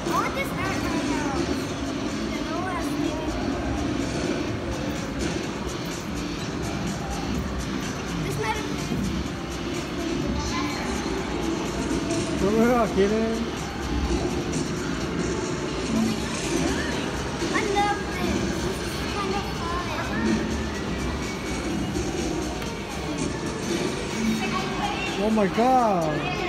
want this art right now. You know what I'm thinking? This matter. Come on, Kaden. I love this. This is kind of fun. Oh my god.